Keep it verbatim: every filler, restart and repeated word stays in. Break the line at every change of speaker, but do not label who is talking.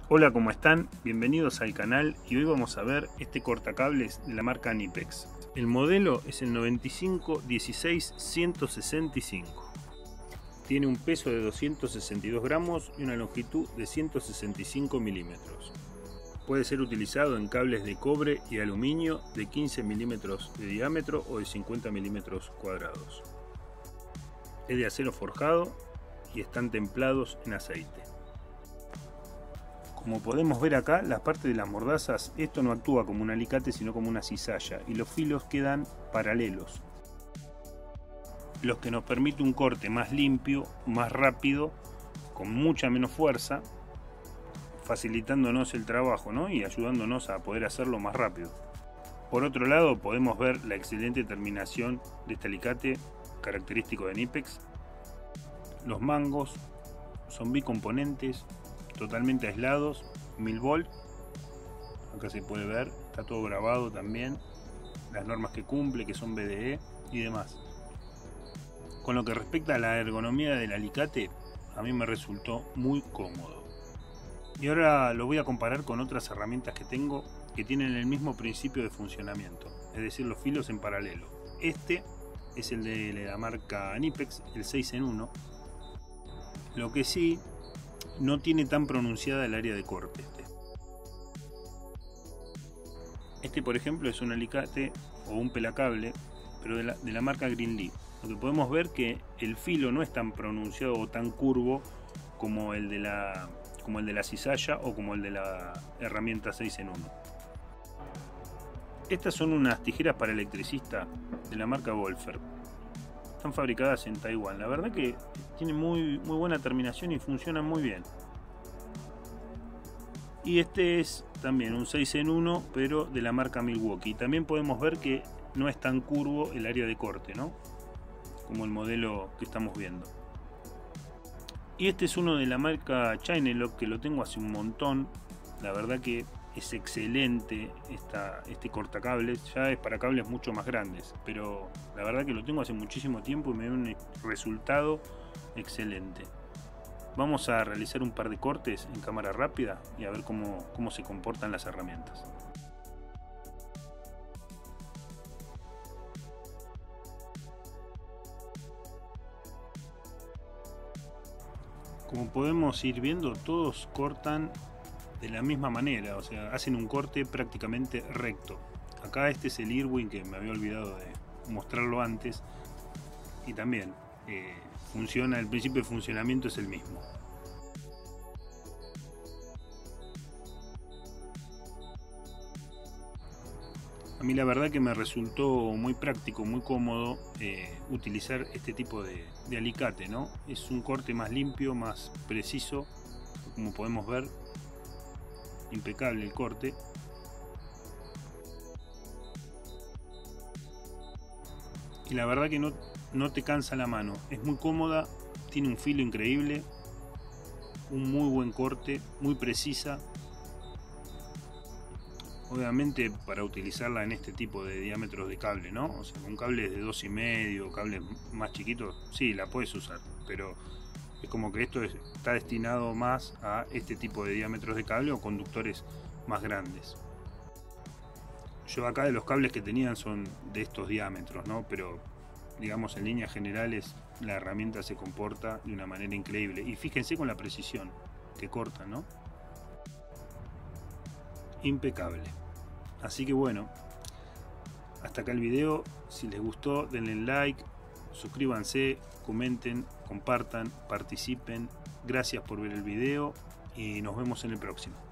Hola, ¿cómo están? Bienvenidos al canal y hoy vamos a ver este cortacables de la marca Knipex. El modelo es el noventa y cinco dieciséis ciento sesenta y cinco. Tiene un peso de doscientos sesenta y dos gramos y una longitud de ciento sesenta y cinco milímetros. Puede ser utilizado en cables de cobre y aluminio de quince milímetros de diámetro o de cincuenta milímetros cuadrados. Es de acero forjado y están templados en aceite. Como podemos ver acá, la parte de las mordazas, esto no actúa como un alicate sino como una cizalla y los filos quedan paralelos, lo que nos permite un corte más limpio, más rápido, con mucha menos fuerza, facilitándonos el trabajo, ¿no? Y ayudándonos a poder hacerlo más rápido. Por otro lado, podemos ver la excelente terminación de este alicate característico de Knipex. Los mangos son bicomponentes, totalmente aislados, mil volt. Acá se puede ver, está todo grabado también, las normas que cumple, que son B D E y demás. Con lo que respecta a la ergonomía del alicate, a mí me resultó muy cómodo. Y ahora lo voy a comparar con otras herramientas que tengo que tienen el mismo principio de funcionamiento, es decir, los filos en paralelo. Este es el de la marca Knipex, el seis en uno. Lo que sí, no tiene tan pronunciada el área de corte. Este, este por ejemplo es un alicate o un pelacable, pero de la, de la marca Greenleaf. Lo que podemos ver que el filo no es tan pronunciado o tan curvo como el de la, como el de la cizalla o como el de la herramienta seis en uno. Estas son unas tijeras para electricista de la marca Wolfer. Están fabricadas en Taiwán. La verdad que tienen muy, muy buena terminación y funcionan muy bien. Y este es también un seis en uno, pero de la marca Milwaukee. También podemos ver que no es tan curvo el área de corte, ¿no? Como el modelo que estamos viendo. Y este es uno de la marca Chinalock, que lo tengo hace un montón. La verdad que es excelente esta, este cortacables. Ya es para cables mucho más grandes, pero la verdad que lo tengo hace muchísimo tiempo y me da un resultado excelente. Vamos a realizar un par de cortes en cámara rápida y a ver cómo, cómo se comportan las herramientas. Como podemos ir viendo, todos cortan de la misma manera, o sea, hacen un corte prácticamente recto. Acá este es el Irwin, que me había olvidado de mostrarlo antes, y también eh, funciona, el principio de funcionamiento es el mismo. A mí la verdad que me resultó muy práctico, muy cómodo eh, utilizar este tipo de, de alicate, ¿no? Es un corte más limpio, más preciso, como podemos ver, impecable el corte. Y la verdad que no, no te cansa la mano, es muy cómoda, tiene un filo increíble, un muy buen corte, muy precisa. Obviamente para utilizarla en este tipo de diámetros de cable, ¿no? O sea, con cables de dos y medio, cables más chiquitos, sí, la puedes usar, pero es como que esto es, está destinado más a este tipo de diámetros de cable o conductores más grandes. Yo acá de los cables que tenían son de estos diámetros, ¿no? Pero digamos en líneas generales la herramienta se comporta de una manera increíble. Y fíjense con la precisión que corta, ¿no? Impecable. Así que bueno, hasta acá el video. Si les gustó, denle like, suscríbanse, comenten, compartan, participen. Gracias por ver el video y nos vemos en el próximo.